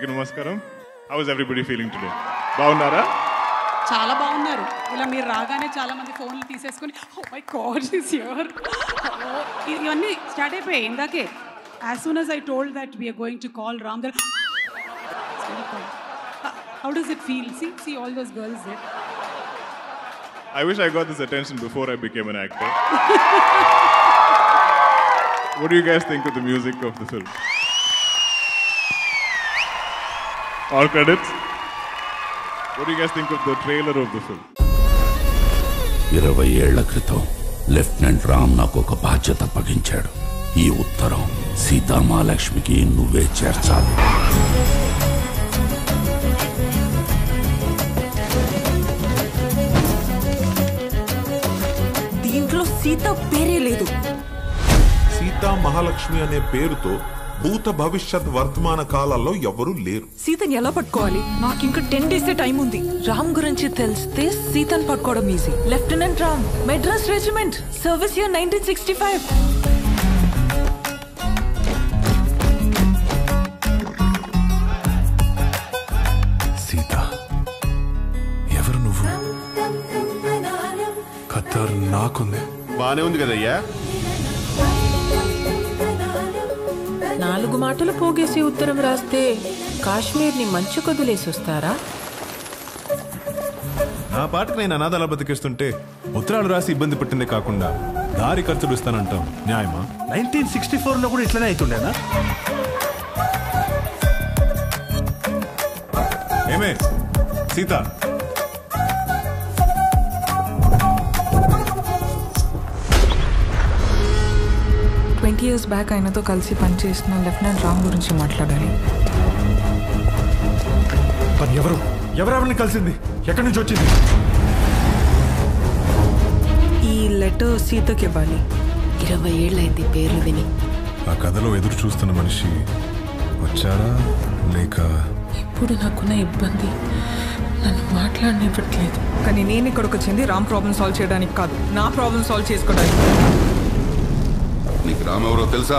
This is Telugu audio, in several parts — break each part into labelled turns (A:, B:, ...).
A: Andariki namaskaram. How is everybody feeling today? Bagunnara?
B: చాలా బాగున్నారు. ఇలా మీరు రాగానే చాలా మంది ఫోన్లు తీసేసుకొని oh my god is here. ఇవన్నీ స్టార్ట్ అయిపోయాయి ఇందాకే. As soon as I told that we are going to call Ram, there. How does it feel? See all those girls there.
A: I wish I got this attention before I became an actor. What do you guys think of the music of the film? All credits. What do you guys think of the trailer of the film?
C: 20 ఏళ్ల క్రితం లెఫ్టినెంట్ రామ్ నాకు ఒక బాధ్యత అప్పగించాడు. ఈ ఉత్తరం సీతామహాలక్ష్మికి నువ్వే చేర్చాలి.
D: దీంట్లో సీత పేరే లేదు.
E: సీతా మహాలక్ష్మి అనే పేరుతో భూత భవిష్యత్ వర్తమాన కాలాల్లో ఎవరూ లేరు.
D: సీతని ఎలా పట్టుకోవాలి? నాకు ఇంకా 10 days టైం ఉంది. రామ్ గురించి తెలిస్తే సీతని పట్టుకోవడం easy. Lieutenant Ram, Madras regiment, service year 1965.
F: Sita, ఎవరు నువ్వు? ఖతర్ నాకుంది.
E: బానే ఉంది కదయ్యా.
G: 4 మాటలు పోగేసి ఉత్తరం రాస్తే కాశ్మీర్ని మంచు కొదిలేసి వస్తారా?
F: నా పాటకు నేను అనాథాల బతికేస్తుంటే ఉత్తరాలు రాసి ఇబ్బంది పెట్టిందే కాకుండా దారి ఖర్చులు ఇస్తానంటాం న్యాయమా?
H: 1964లో కూడా ఇట్లనే అవుతుండేనా?
F: ఏమే సీత,
D: 20 years బ్యాక్ ఆయనతో కలిసి పనిచేసిన లెఫ్టినెంట్ రామ్ గురించి మాట్లాడాలి.
F: పని ఎవరెవరిని కలిసింది? ఎక్కడి నుంచి వచ్చింది?
D: ఈ లెటర్ సీతకి ఇవ్వాలి.
G: 20 ఏళ్ళైంది పేర్లు విని.
F: ఆ కథలో ఎదురు చూస్తున్న మనిషి వచ్చారా లేక?
D: ఇప్పుడు నాకున్న ఇబ్బంది నన్ను మాట్లాడనివ్వట్లేదు. కానీ నేను ఇక్కడికి వచ్చింది రామ్ ప్రాబ్లం సాల్వ్ చేయడానికి కాదు, నా ప్రాబ్లం సాల్వ్ చేసుకోవడానికి.
C: నీకు రామ్ ఎవరో తెలుసా?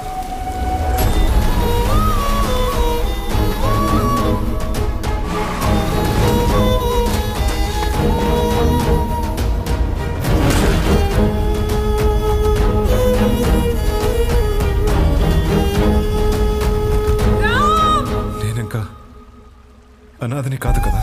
F: నేనింకా అనాథని కాదు కదా.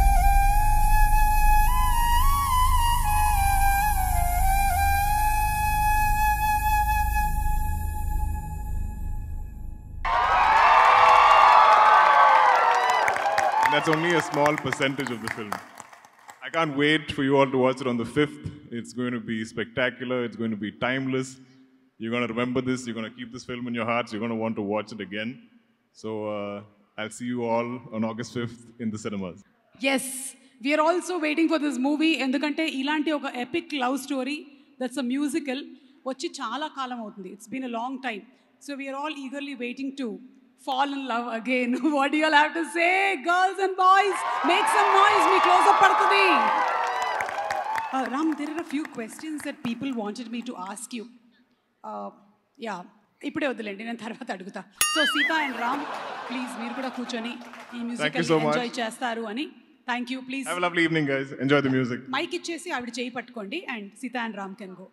A: That's only a small percentage of the film. I can't wait for you all to watch it on the 5th. It's going to be spectacular. It's going to be timeless. You're going to remember this. You're going to keep this film in your hearts. You're going to want to watch it again. So I'll see you all on August 5th in the cinemas.
B: Yes, we are also waiting for this movie. ఎందుకంటే ఇలాంటి ఒక epic love story that's a musical వచ్చి చాలా కాలం అవుతుంది. It's been a long time. So we are all eagerly waiting to fall in love again. What do you all have to say? Girls and boys, make some noise. Me close up padtadi. Ram, there are a few questions that people wanted me to ask you. Yeah, ఇప్పుడే వద్దులేండి, నేను తర్వాత అడుగుతా. So Sita and Ram, please మీరు కూడా కూర్చొని ఈ మ్యూజికల్ ఎంజాయ్ చేస్తారు అని. Thank you. Please
A: Have a lovely evening, guys. Enjoy the music.
B: Mike ఇచ్చేసి ఆవిడ చేయి పట్టుకోండి and Sita and Ram can go.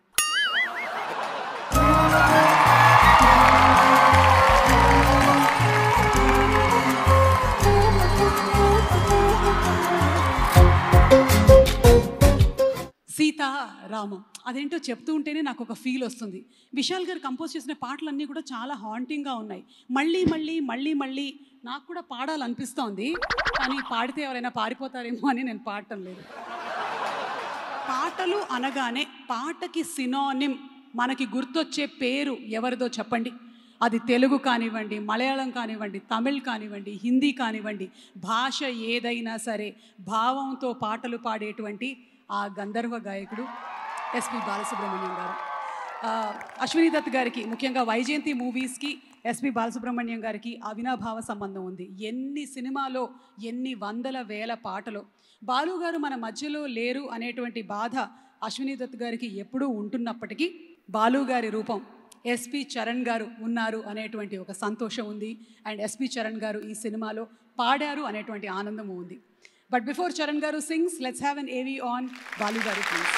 B: Sita Ramam అదేంటో చెప్తూ ఉంటేనే నాకు ఒక ఫీల్ వస్తుంది. విశాల్ గారు కంపోజ్ చేసిన పాటలన్నీ కూడా చాలా హాంటింగ్గా ఉన్నాయి. మళ్ళీ మళ్ళీ మళ్ళీ మళ్ళీ నాకు కూడా పాడాలనిపిస్తోంది, కానీ పాడితే ఎవరైనా పారిపోతారేమో అని నేను పాడటం లేదు. పాటలు అనగానే పాటకి సినోనిమ్ మనకి గుర్తొచ్చే పేరు ఎవరిదో చెప్పండి. అది తెలుగు కానివ్వండి, మలయాళం కానివ్వండి, తమిళ్ కానివ్వండి, హిందీ కానివ్వండి, భాష ఏదైనా సరే భావంతో పాటలు పాడేటువంటి ఆ గంధర్వ గాయకుడు ఎస్పి బాలసుబ్రహ్మణ్యం గారు. అశ్విని దత్ గారికి, ముఖ్యంగా వైజయంతి మూవీస్కి ఎస్పి బాలసుబ్రహ్మణ్యం గారికి అవినాభావ సంబంధం ఉంది. ఎన్ని సినిమాలో ఎన్ని వందల వేల పాటలు. బాలు గారు మన మధ్యలో లేరు అనేటువంటి బాధ అశ్విని దత్ గారికి ఎప్పుడూ ఉంటున్నప్పటికీ బాలు గారి రూపం ఎస్పి చరణ్ గారు ఉన్నారు అనేటువంటి ఒక సంతోషం ఉంది. అండ్ ఎస్పి చరణ్ గారు ఈ సినిమాలో పాడారు అనేటువంటి ఆనందము ఉంది. బట్ బిఫోర్ చరణ్ గారు సింగ్స్, లెట్స్ హ్యావ్ అన్ ఏవీ ఆన్ బాలు గారు ప్లీజ్.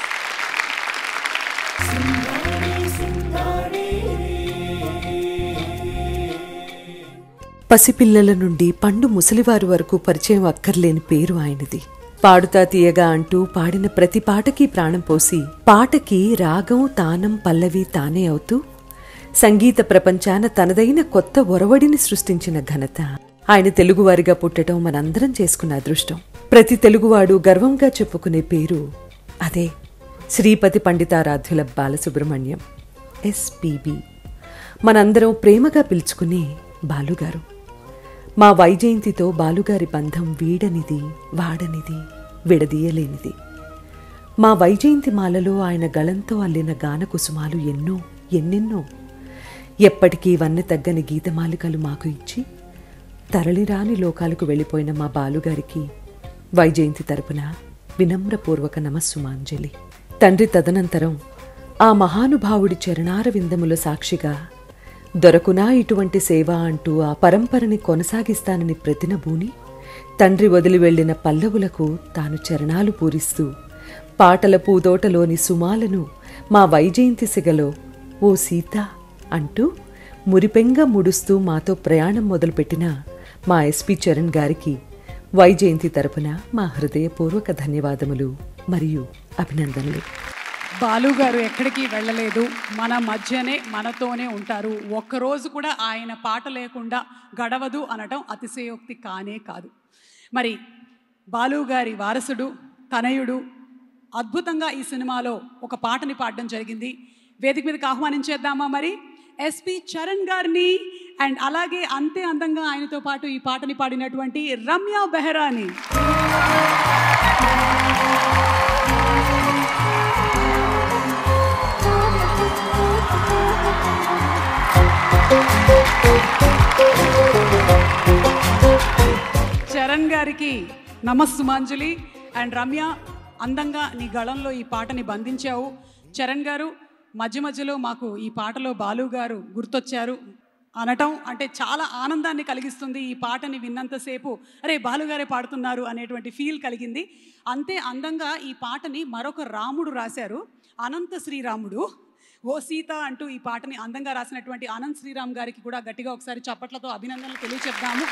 I: పసిపిల్లల నుండి పండు ముసలివారు వరకు పరిచయం అక్కర్లేని పేరు ఆయనది. పాడుతా తీయగా అంటూ పాడిన ప్రతి పాటకి ప్రాణం పోసి, పాటకి రాగం తానం పల్లవి తానే అవుతూ సంగీత ప్రపంచాన తనదైన కొత్త ఒరవడిని సృష్టించిన ఘనత ఆయన తెలుగువారిగా పుట్టడం మనందరం చేసుకున్న అదృష్టం. ప్రతి తెలుగువాడు గర్వంగా చెప్పుకునే పేరు అదే, శ్రీపతి పండితారాధ్యుల బాలసుబ్రహ్మణ్యం, ఎస్పీబీ. మనందరం ప్రేమగా పిలుచుకునే బాలుగారు. మా వైజయంతితో బాలుగారి బంధం వీడనిది, వాడనిది, విడదీయలేనిది. మా వైజయంతి మాలలో ఆయన గళంతో అల్లిన గాన కుసుమాలు ఎన్నో, ఎన్నెన్నో. ఎప్పటికీ వన్నె తగ్గని గీతమాలికలు మాకు ఇచ్చి తరలిరాని లోకాలకు వెళ్ళిపోయిన మా బాలుగారికి వైజయంతి తరపున వినమ్రపూర్వక నమస్సుమాంజలి. తండ్రి తదనంతరం ఆ మహానుభావుడి చరణార విందముల సాక్షిగా దొరకునా ఇటువంటి సేవ అంటూ ఆ పరంపరని కొనసాగిస్తానని ప్రతినబూని తండ్రి వదిలి వెళ్లిన పల్లవులకు తాను చరణాలు పూరిస్తూ పాటల పూదోటలోని సుమాలను మా వైజయంతి సిగలో ఓ సీత అంటూ మురిపెంగ ముడుస్తూ మాతో ప్రయాణం మొదలుపెట్టిన మా ఎస్పి చరణ్ గారికి వైజయంతి తరపున మా హృదయపూర్వక ధన్యవాదములు మరియు అభినందనలు.
B: బాలుగారు ఎక్కడికి వెళ్ళలేదు, మన మధ్యనే మనతోనే ఉంటారు. ఒక్కరోజు కూడా ఆయన పాట లేకుండా గడవదు అనటం అతిశయోక్తి కానే కాదు. మరి బాలుగారి వారసుడు, తనయుడు అద్భుతంగా ఈ సినిమాలో ఒక పాటని పాడడం జరిగింది. వేదిక మీదకి ఆహ్వానించేద్దామా మరి ఎస్పి చరణ్ గారిని, అండ్ అలాగే అంతే అందంగా ఆయనతో పాటు ఈ పాటని పాడినటువంటి రమ్య బెహరాని. చరణ్ గారికి నమస్సుమాంజలి. అండ్ రమ్య, అందంగా నీ గళంలో ఈ పాటని బంధించావు. చరణ్ గారు, మధ్య మధ్యలో మాకు ఈ పాటలో బాలు గారు గుర్తొచ్చారు అనటం అంటే చాలా ఆనందాన్ని కలిగిస్తుంది. ఈ పాటని విన్నంతసేపు అరే బాలుగారే పాడుతున్నారు అనేటువంటి ఫీల్ కలిగింది. అంతే అందంగా ఈ పాటని మరొక రాముడు రాశారు, అనంత శ్రీరాముడు. ఓ సీత అంటూ ఈ పాటని అందంగా రాసినటువంటి అనంత్ శ్రీరామ్ గారికి కూడా గట్టిగా ఒకసారి చప్పట్లతో అభినందనలు తెలియచెప్దాము.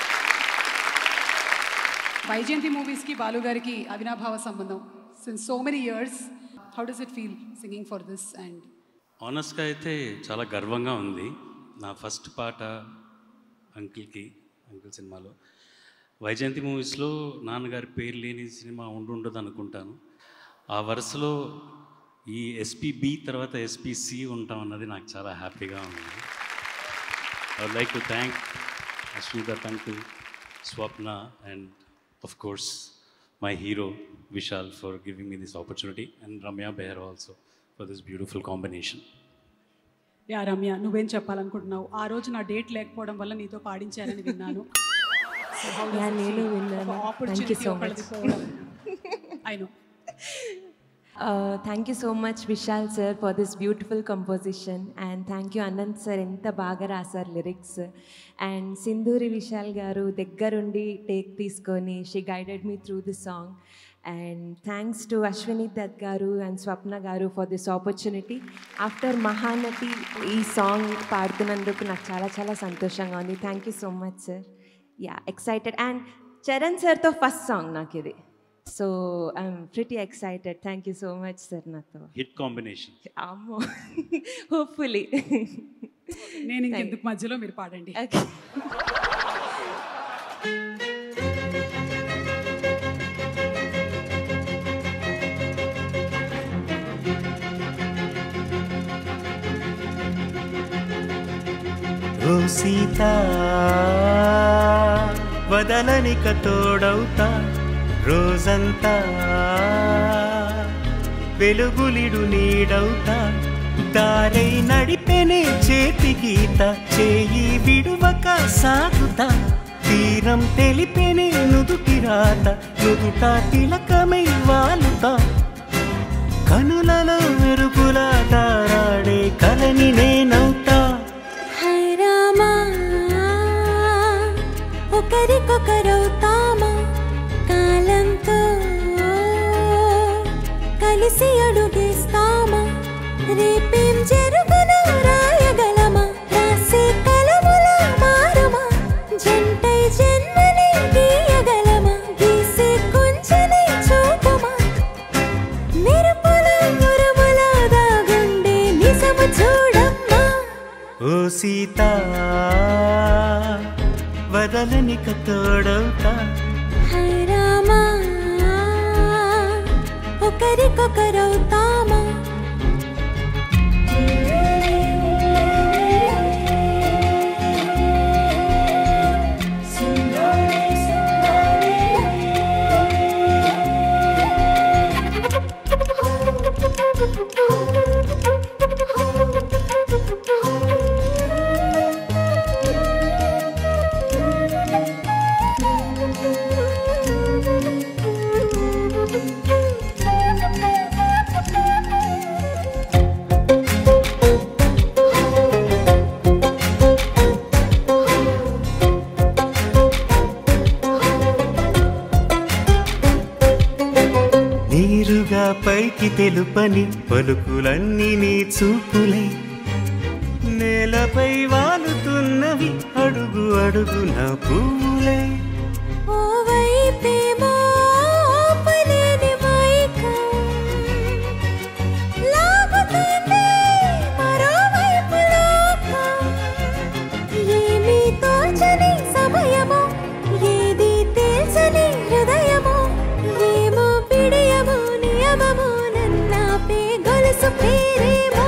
B: వైజయంతి మూవీస్కి బాలుగారికి అవినాభావ సంబంధం since so many years. How does it feel singing for this? And
J: ఆనెస్ట్గా అయితే చాలా గర్వంగా ఉంది. నా ఫస్ట్ పాట అంకిల్ సినిమాలో. వైజయంతి మూవీస్లో నాన్నగారి పేరు లేని సినిమా ఉండదు అనుకుంటాను. ఆ వరుసలో ఈ ఎస్పీబీ తర్వాత ఎస్పీసి ఉంటాం అన్నది నాకు చాలా హ్యాపీగా ఉంది. I would like to thank Rashmika, Swapna, and of course my hero Vishal for giving me this opportunity, and Ramya Behr also for this beautiful combination.
B: Yeah Ramya, నువ్వేం చెప్పాలనుకుంటున్నావు? ఆ రోజు నా డేట్ లేకపోవడం వల్ల నీతో పాడించారని విన్నాను.
K: నేను విన్నాను. Thank you so much.
B: I know.
K: Thank you so much Vishal sir for this beautiful composition, and thank you Anant sir, ఎంత బాగా రాశారు లిరిక్స్. అండ్ సింధూరి విశాల్ గారు దగ్గరుండి టేక్ తీసుకొని she guided me through this song. And thanks to Ashwini Dutt గారు అండ్ స్వప్న గారు for this opportunity. After Mahanati ఈ సాంగ్ పాడుతున్నందుకు నాకు చాలా చాలా సంతోషంగా ఉంది. Thank you so much sir. Yeah, excited. And Charan సార్తో ఫస్ట్ సాంగ్ నాకు ఇది, so I'm pretty excited. Thank you so much sir. నాతో
J: హిట్ కాంబినేషన్.
K: అమ్మో, హోప్ఫుల్లీ.
B: నేను ఇంకెందుకు మధ్యలో, మీరు పాడండి.
K: ఓకే.
L: ఓ సీత వదలనిక తోడవుతా, రోజంతా వెలుగులిడు నీడవుతా, దారై నడిపెనే చేతి గీత, చేయి విడువక సాగుతా, తీరం తెలిపెనే నుదుటి రాత, నుదుట తిలకమై వాలుతా, కనులలో మెరుపులా తారాడే కలని నేనవుతా.
M: హై రామా ఒకరికొకరవుతామా కాలంతో కలిసి అడుగేస్తామా రేపేం జరుగునో రాయగలమా రాసే కలముల మారుమా జంటై జన్మని గీయగలమా గీసే కొంచెనే చూపుమా మెరుపుల మురుముల దాగుండే నిజము చూడమ్మా.
L: ఓ సీత వదలనిక తోడవుతా.
M: హై రామా ఒకరికొకరవుతామా.
L: నీరుగా పైకి తెలుపని పలుకులన్నీ నీ చూపులై నేలపై వాలుతున్నవి అడుగు అడుగు నా పువ్వులై.
M: ఓవైపేమో ఆపలేని మైకం లాగుతుంది మరోవైపు లోకం. ఏమీ తోచని సమయమో ఏది తేల్చని హృదయమో ఏమో పిడియమో నియమమో నన్నాపే గొలుసు పేరేమో.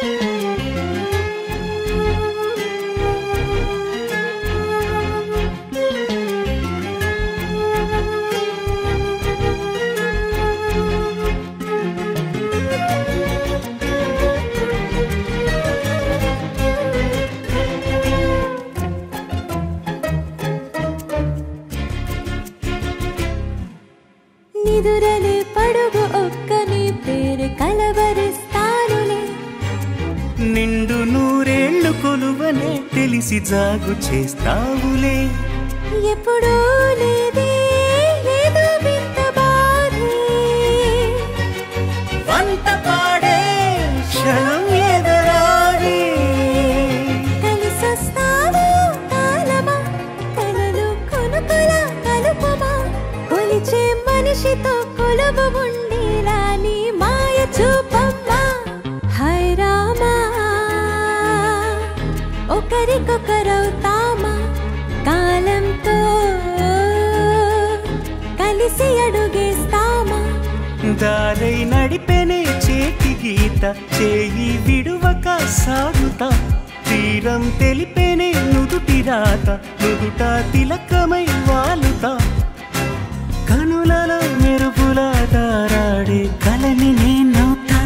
M: నిదురలే పడుగు ఒక్కని పేరు కలవరిస్తానులే.
L: నిండు నూరేళ్లు కొలువనే తెలిసి జాగు చేస్తావులే.
M: ఎప్పుడూ లేదే ఏదో వింత బాధే
L: వంట పాడే క్షణం ఎదురాడే.
M: కలిసొస్తావో కాలమా కలలు కొనుకల కలుపమా కొలిచే మనిషితో కొలువు ఉండేలా నీ మాయ చూపమ్మా. హై రామా ఒకరికొకరవుతామా కాలంతో కలిసి అడుగేస్తామా.
L: దారై నడిపెనే చేతి గీత చేయి విడువక సాగుతా. తీరం తెలిపెనే నుదుటి రాత నుదుట తిలకమై వాలుతా. కనులలో మెరుపుల తారాడే కలని నేనవుతా.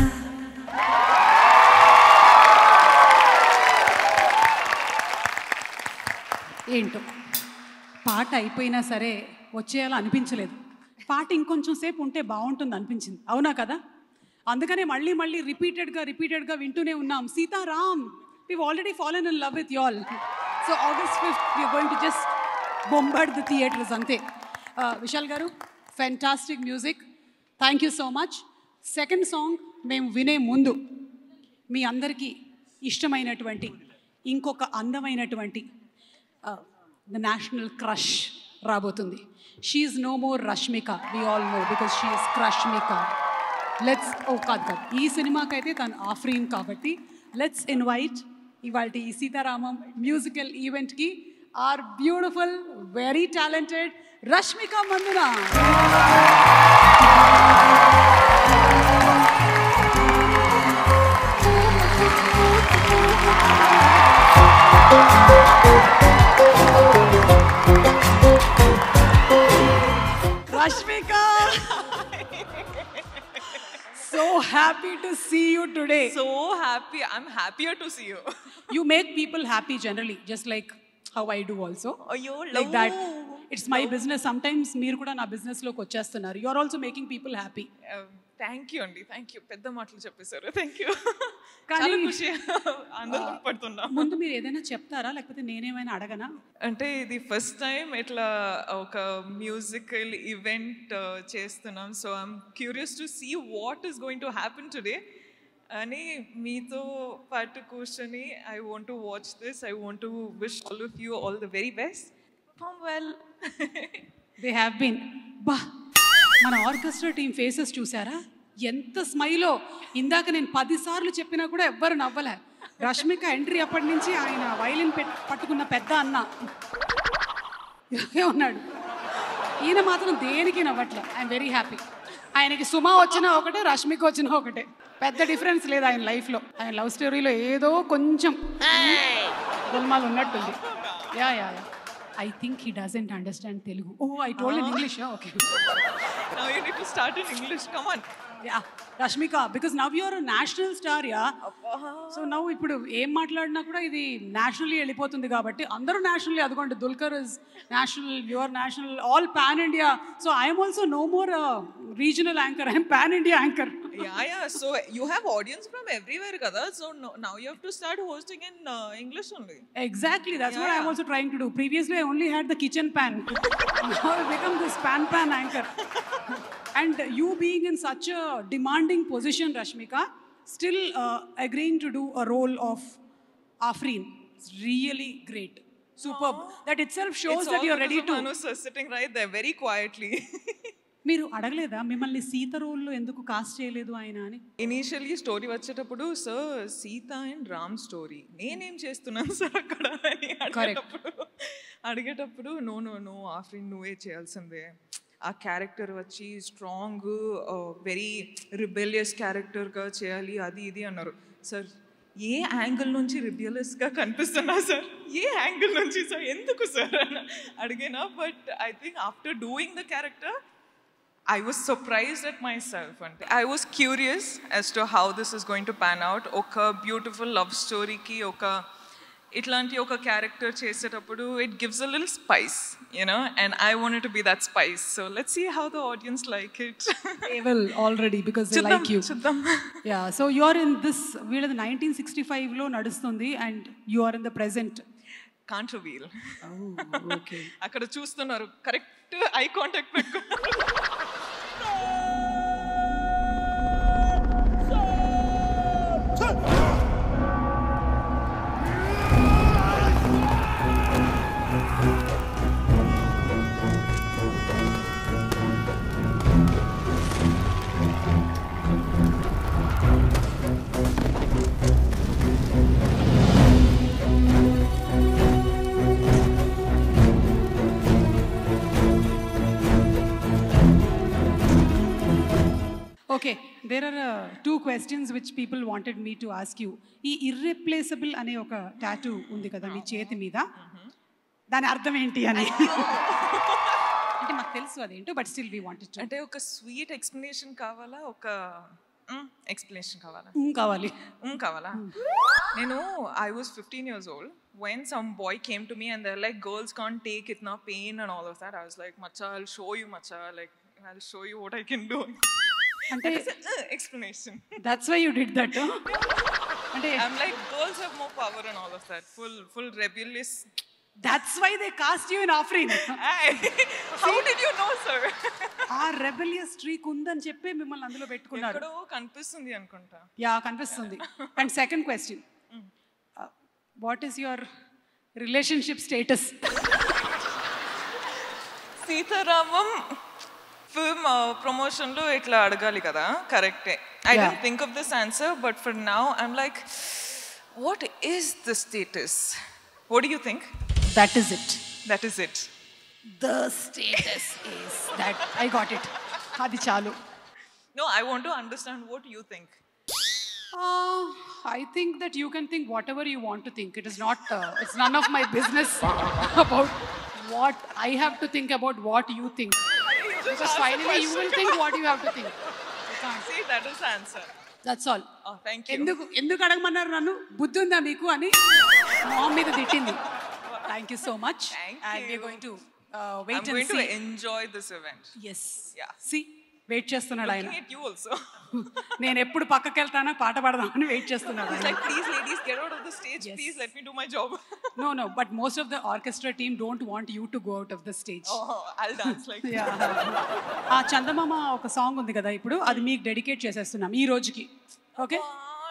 B: ఏంటో పాట అయిపోయినా సరే వచ్చేయాలో అనిపించలేదు. పాట ఇంకొంచెం సేపు ఉంటే బాగుంటుంది అనిపించింది. అవునా కదా? అందుకనే మళ్ళీ మళ్ళీ రిపీటెడ్గా వింటూనే ఉన్నాం. Sitaram, we've already fallen in love with y'all. So August 5th we're going to just bombard the theatres అంతే. విశాల్ గారు, fantastic music, thank you so much. Second song మేము వినే ముందు మీ అందరికీ ఇష్టమైనటువంటి ఇంకొక అందమైనటువంటి ద నేషనల్ క్రష్ రాబోతుంది. She is no more Rashmika, we all know, because she is Crushmika. కాదు ఈ సినిమాకైతే తను ఆఫ్రీన్ కాబట్టి లెట్స్ ఇన్వైట్ ఇవాళ ఈ సీతారామం మ్యూజికల్ musical our beautiful very talented Rashmika Mandanna. Rashmika, so happy to see you today.
D: So happy. I'm happier to see you.
B: You make people happy generally, just like how I do also.
D: Ayyo,
B: like that. It's my business. Sometimes మీరు కూడా నా business లోకి వచ్చేస్తున్నారు. You are also making people happy.
N: Thank you అండి, థ్యాంక్ యూ. పెద్ద మాటలు చెప్పేశారు, థ్యాంక్ యూ. చాలా ఖుషి, ఆనందం పడుతున్నా.
B: ముందు మీరు ఏదైనా చెప్తారా లేకపోతే నేనేమైనా అడగనా?
N: అంటే ఇది ఫస్ట్ టైం ఇట్లా ఒక మ్యూజికల్ ఈవెంట్ చేస్తున్నాం. So I'm curious to see what is going to happen today అని మీతో పాటు కూర్చొని I want to watch this. I want to wish all of you all the very best. Perform well.
B: They have been. బా, మన ఆర్కెస్ట్రా టీమ్ ఫేసెస్ చూసారా? ఎంత స్మైలో. ఇందాక నేను 10 సార్లు చెప్పినా కూడా ఎవ్వరు నవ్వలే. రష్మిక ఎంట్రీ అప్పటి నుంచి ఆయన వైలిన్ పట్టుకున్న పెద్ద అన్న ఇలాగే ఉన్నాడు. ఈయన మాత్రం దేనికి నవ్వట్లే. I'm very happy. ఆయనకి సుమా వచ్చినా ఒకటే, రష్మిక వచ్చినా ఒకటే. పెద్ద డిఫరెన్స్ లేదు ఆయన లైఫ్లో. ఆయన లవ్ స్టోరీలో ఏదో కొంచెం గొల్మాలు ఉన్నట్టుంది. Yeah yeah yeah. I think he doesn't understand Telugu. Oh, I told in English. Yeah, okay.
N: Now you need to start in English. Come on.
B: Yeah, Rashmika, because now you're a national star, yeah. So now ఇప్పుడు ఏం మాట్లాడినా కూడా ఇది నేషనల్లీ వెళ్ళిపోతుంది కాబట్టి అందరూ నేషనల్లీ. అదిగోండి, Dulquer is national, your national, all pan India. So I'm also no more regional anchor, I'm pan India anchor.
N: Yeah. So you have audience from everywhere, kada. So now you have to start hosting in English only.
B: Exactly. That's what I'm also trying to do. Previously, I only had the kitchen pan. Now I've become this pan anchor. And you being in such a demanding position, Rashmika, still agreeing to do a role of Afreen. It's really great. Superb. That itself shows that you're ready to.
N: Hanu sir sitting right there very quietly.
B: మీరు అడగలేదా మిమ్మల్ని సీత రోల్లో ఎందుకు కాస్ట్ చేయలేదు ఆయన అని?
N: ఇనీషియల్లీ స్టోరీ వచ్చేటప్పుడు sir Sita and Ram story నేనేం చేస్తున్నాను సార్ అక్కడ అని అడిగేటప్పుడు నో ఆఫ్రిన్ నువ్వే చేయాల్సిందే. ఆ క్యారెక్టర్ వచ్చి స్ట్రాంగ్ వెరీ రిబెలియస్ క్యారెక్టర్గా చేయాలి, అది ఇది అన్నారు. సార్ ఏ యాంగిల్ నుంచి రిబెలియస్గా కనిపిస్తున్నా సార్? ఏ యాంగిల్ నుంచి సార్? ఎందుకు సార్ అని అడిగినా. But I think after doing the character I was surprised at myself. I was curious as to how this is going to pan out. Oka beautiful love story ki oka itlanti oka character chesetappudu it gives a little spice, you know, and I wanted to be that spice. So let's see how the audience like it.
B: They will already because they like you. Yeah, so you are in this veeladi 1965 lo nadustundi and you are in the present.
N: Can't reveal.
B: Oh, okay.
N: Akkada chustunnaru, correct eye contact pettukunnaru.
B: Okay, there are 2 questions which people wanted me to ask you. ఈ irreplaceable అనే ఒక టాటూ ఉంది కదా మీ చేతి మీద, దాని అర్థం ఏంటి అని? అంటే మాకు తెలుసు అదేంటో, but still we wanted to.
N: అంటే ఒక స్వీట్ ఎక్స్ప్లెనేషన్ కావాలా, ఒక ఎక్స్ప్లెనేషన్ కావాలా? కావాలా? నేను I was 15 years old when some boy came to me and they're like, girls can't take itna pain and all of that. I was like, macha, I'll show you, macha, like I'll show you what I can do. That is an explanation.
B: That's why you did that, huh?
N: I'm like, girls have more power and all of that. Full rebellious.
B: That's why they cast you in Afreen.
N: How did you know, sir?
B: ఆ rebellious streak ఉందని చెప్పి మిమ్మల్ని అందులో పెట్టుకున్నారు.
N: ఎక్కడో కనిపిస్తుంది అనుకుంటా.
B: యా, కనిపిస్తుంది. And second question. What is your relationship status?
N: Sita Ramam film promotion lo itla adagali kada, correct? I didn't think of this answer, but for now I'm like, what is the status? What do you think?
B: That is it.
O: The status is that.
B: I got it. Adi chalu.
N: No, I want to understand what you think.
B: I think that you can think whatever you want to think. It is not, it's none of my business about what I have to think about what you think. Because finally you will think what you have to think.
N: See, that is the answer.
B: That's all.
N: Oh, thank you.
B: ఎందుకు అడగమన్నారు నన్ను? బుద్ధి ఉందా మీకు అని మామ్ మీద తిట్టింది. Thank you so much.
N: Thank
B: and
N: you.
B: we're going to wait
N: I'm
B: and
N: going
B: see.
N: to enjoy this event.
B: Yes.
N: Yeah.
B: See, wait చేస్తున్నాడు ఆయన.
N: Looking at you also.
B: నేను ఎప్పుడు పక్కకి వెళ్తానా పాట పాడదామని వెయిట్ చేస్తున్నాడు.
N: He's like, please ladies, get out of the stage. Yes. Please let me do my job.
B: No, but most of the orchestra team don't want you to go out of the stage.
N: Oh, I'll dance like
B: yeah. ఆ చందమామ ఒక సాంగ్ ఉంది కదా ఇప్పుడు, అది మీకు డెడికేట్ చేసేస్తున్నాం ఈ రోజుకి. ఓకే,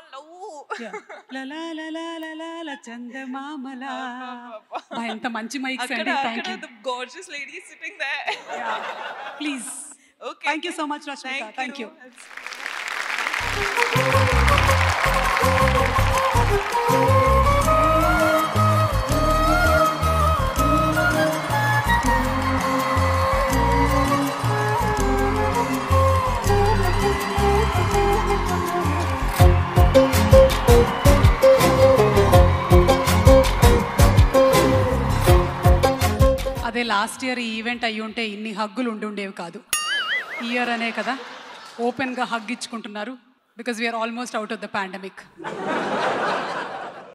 B: చందమామలా. ఎంత మంచి మైక్స్ అండి. Thank you.
N: The gorgeous lady sitting there.
B: Please.
N: Okay.
B: Thank you so much, Rashmika. Thank you. అదే లాస్ట్ ఇయర్ ఈ ఈవెంట్ అయ్యి ఉంటే ఇన్ని హగ్గులు ఉండేవి కాదు. ఈ ఇయర్ అనే కదా ఓపెన్గా హగ్ ఇచ్చుకుంటున్నారు, because we're almost out of the pandemic.